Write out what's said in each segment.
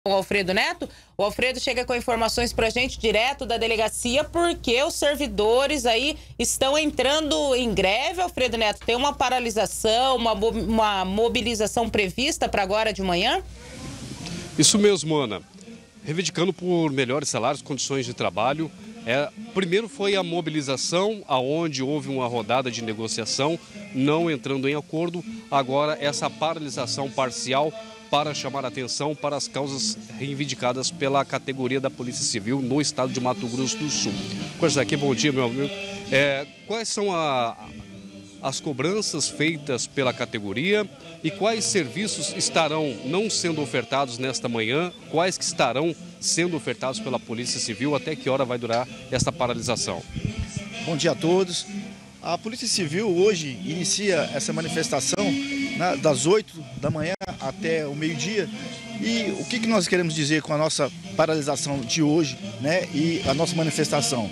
O Alfredo Neto. O Alfredo chega com informações pra gente direto da delegacia, porque os servidores aí estão entrando em greve. Alfredo Neto, tem uma paralisação, uma mobilização prevista para agora de manhã? Isso mesmo, Ana. Reivindicando por melhores salários, condições de trabalho. Primeiro foi a mobilização, aonde houve uma rodada de negociação, não entrando em acordo. Agora essa paralisação parcial para chamar atenção para as causas reivindicadas pela categoria da Polícia Civil no estado de Mato Grosso do Sul. Coisa aqui, bom dia, meu amigo. Quais são as cobranças feitas pela categoria e quais serviços estarão não sendo ofertados nesta manhã? Quais que estarão sendo ofertados pela Polícia Civil? Até que hora vai durar esta paralisação? Bom dia a todos. A Polícia Civil hoje inicia essa manifestação das 8 da manhã até o meio-dia. E o que nós queremos dizer com a nossa paralisação de hoje, né, e a nossa manifestação?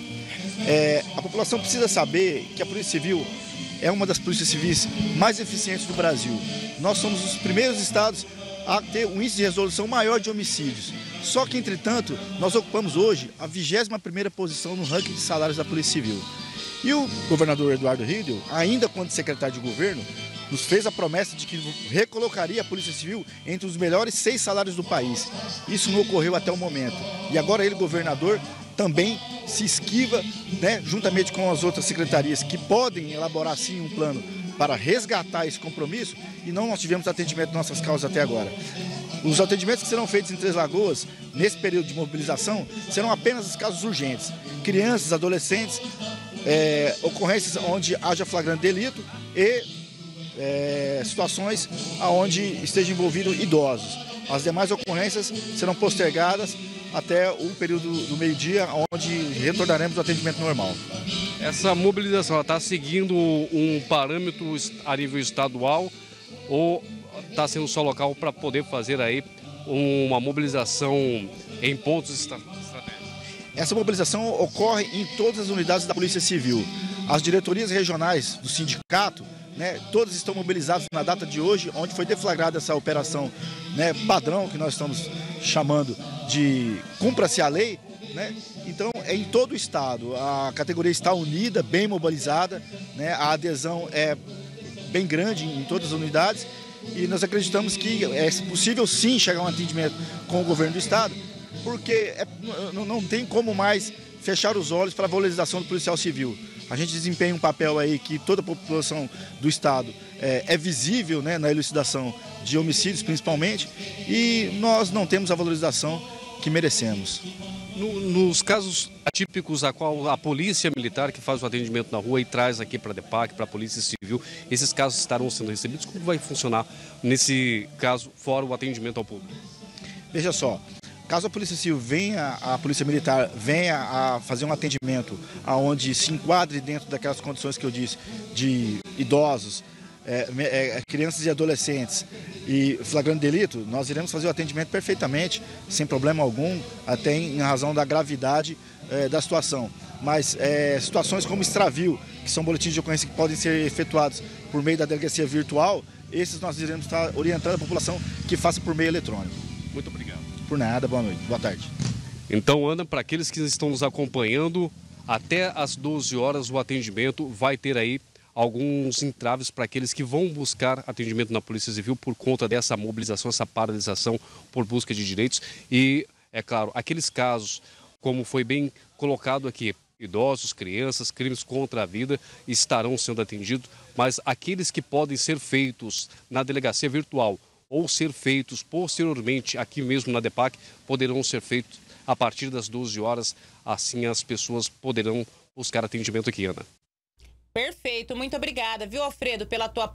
A população precisa saber que a Polícia Civil é uma das polícias civis mais eficientes do Brasil. Nós somos os primeiros estados a ter um índice de resolução maior de homicídios. Só que, entretanto, nós ocupamos hoje a 21ª posição no ranking de salários da Polícia Civil. E o governador Eduardo Riedel, ainda quando secretário de governo, nos fez a promessa de que recolocaria a Polícia Civil entre os melhores 6 salários do país. Isso não ocorreu até o momento. E agora ele, governador, também se esquiva, né, juntamente com as outras secretarias que podem elaborar sim um plano para resgatar esse compromisso, e nós tivemos atendimento de nossas causas até agora. Os atendimentos que serão feitos em Três Lagoas, nesse período de mobilização, serão apenas os casos urgentes. Crianças, adolescentes, ocorrências onde haja flagrante delito e situações onde estejam envolvidos idosos. As demais ocorrências serão postergadas até o período do meio-dia, onde retornaremos ao atendimento normal. Essa mobilização está seguindo um parâmetro a nível estadual ou está sendo só local para poder fazer aí uma mobilização em pontos estratégicos? Essa mobilização ocorre em todas as unidades da Polícia Civil. As diretorias regionais do sindicato, né, todas estão mobilizadas na data de hoje, onde foi deflagrada essa operação, né, padrão, que nós estamos chamando de cumpra-se a lei, né? Então é em todo o estado. A categoria está unida, bem mobilizada, né? A adesão é bem grande em todas as unidades e nós acreditamos que é possível sim chegar a um atendimento com o governo do estado, porque não tem como mais fechar os olhos para a valorização do policial civil. A gente desempenha um papel aí que toda a população do estado é visível, né, na elucidação de homicídios principalmente, e nós não temos a valorização que merecemos. Nos casos atípicos a qual a polícia militar que faz o atendimento na rua e traz aqui para a DEPAC, para a Polícia Civil, esses casos estarão sendo recebidos? Como vai funcionar nesse caso, fora o atendimento ao público? Veja só, caso a Polícia Civil a Polícia Militar venha a fazer um atendimento onde se enquadre dentro daquelas condições que eu disse, de idosos, crianças e adolescentes e flagrante delito, nós iremos fazer o atendimento perfeitamente, sem problema algum, até em razão da gravidade da situação. Mas situações como extravio, que são boletins de ocorrência que podem ser efetuados por meio da delegacia virtual, esses nós iremos estar orientando a população que faça por meio eletrônico. Muito obrigado. Por nada, boa noite, boa tarde. Então, Ana, para aqueles que estão nos acompanhando, até às 12 horas o atendimento vai ter aí alguns entraves para aqueles que vão buscar atendimento na Polícia Civil por conta dessa mobilização, essa paralisação por busca de direitos. E, é claro, aqueles casos, como foi bem colocado aqui, idosos, crianças, crimes contra a vida estarão sendo atendidos, mas aqueles que podem ser feitos na delegacia virtual ou ser feitos posteriormente aqui mesmo na DEPAC, poderão ser feitos a partir das 12 horas, assim as pessoas poderão buscar atendimento aqui, Ana. Perfeito, muito obrigada, viu, Alfredo, pela tua